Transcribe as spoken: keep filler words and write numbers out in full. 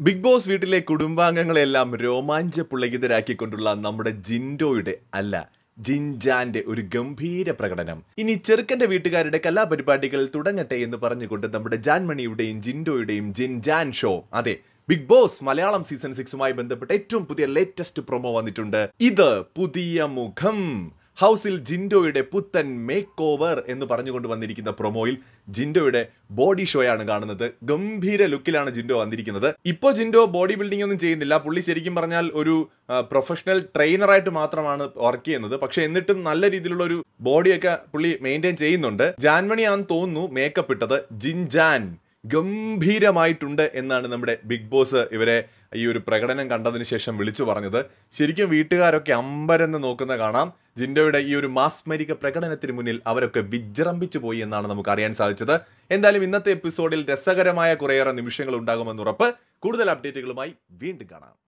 Big boss വീട്ടിലെ കുടുംബാംഗങ്ങളെല്ലാം രോമാഞ്ചപുളകിതരാക്കിക്കൊണ്ടുള്ള നമ്മുടെ ജിൻഡോയുടെ അല്ല ജിൻജാന്റെ ഒരു ഗംഭീര പ്രകടനം. ഇനി ചെറുക്കന്റെ വീട്ടുകാരുടെ കലാപരിപാടികൾ തുടങ്ങട്ടെ എന്ന് പറഞ്ഞുകൊണ്ട് നമ്മുടെ ജാൻമണിയുടെയും ജിൻഡോയുടെയും ജിൻജാൻ ഷോ, അതെ ബിഗ് ബോസ് മലയാളം സീസൺ സിക്സുമായി ബന്ധപ്പെട്ട ഏറ്റവും പുതിയ ലേറ്റസ്റ്റ് പ്രൊമോ വന്നിട്ടുണ്ട്. ഇത് പുതിയ മുഖം. ഹൗസിൽ ജിൻഡോയുടെ പുത്തൻ മേക്ക് ഓവർ എന്ന് പറഞ്ഞുകൊണ്ട് വന്നിരിക്കുന്ന പ്രൊമോയിൽ ജിൻഡോയുടെ ബോഡി ഷോയാണ് കാണുന്നത്. ഗംഭീര ലുക്കിലാണ് ജിൻഡോ വന്നിരിക്കുന്നത്. ഇപ്പോൾ ജിൻഡോ ബോഡി ബിൽഡിംഗ് ഒന്നും ചെയ്യുന്നില്ല. പുള്ളി ശരിക്കും പറഞ്ഞാൽ ഒരു പ്രൊഫഷണൽ ട്രെയിനറായിട്ട് മാത്രമാണ് വർക്ക് ചെയ്യുന്നത്. പക്ഷെ എന്നിട്ടും നല്ല രീതിയിലുള്ള ഒരു ബോഡിയൊക്കെ പുള്ളി മെയിൻറ്റെയിൻ ചെയ്യുന്നുണ്ട്. ജാൻമണിയാണെന്ന് തോന്നുന്നു മേക്കപ്പ് ഇട്ടത്. ജിൻജാൻ ഗംഭീരമായിട്ടുണ്ട് എന്നാണ് നമ്മുടെ ബിഗ് ബോസ് ഇവരെ ഈ ഒരു പ്രകടനം കണ്ടതിന് ശേഷം വിളിച്ചു പറഞ്ഞത്. ശരിക്കും വീട്ടുകാരൊക്കെ അമ്പരന്ന് നോക്കുന്ന കാണാം. ജിൻഡോയുടെ ഈ ഒരു മാസ്മരിക പ്രകടനത്തിന് മുന്നിൽ അവരൊക്കെ വിജൃംഭിച്ചു പോയി എന്നാണ് നമുക്ക് അറിയാൻ സാധിച്ചത്. എന്തായാലും ഇന്നത്തെ എപ്പിസോഡിൽ രസകരമായ കുറേയേറെ നിമിഷങ്ങൾ ഉണ്ടാകുമെന്ന് ഉറപ്പ്. കൂടുതൽ അപ്ഡേറ്റുകളുമായി വീണ്ടും കാണാം.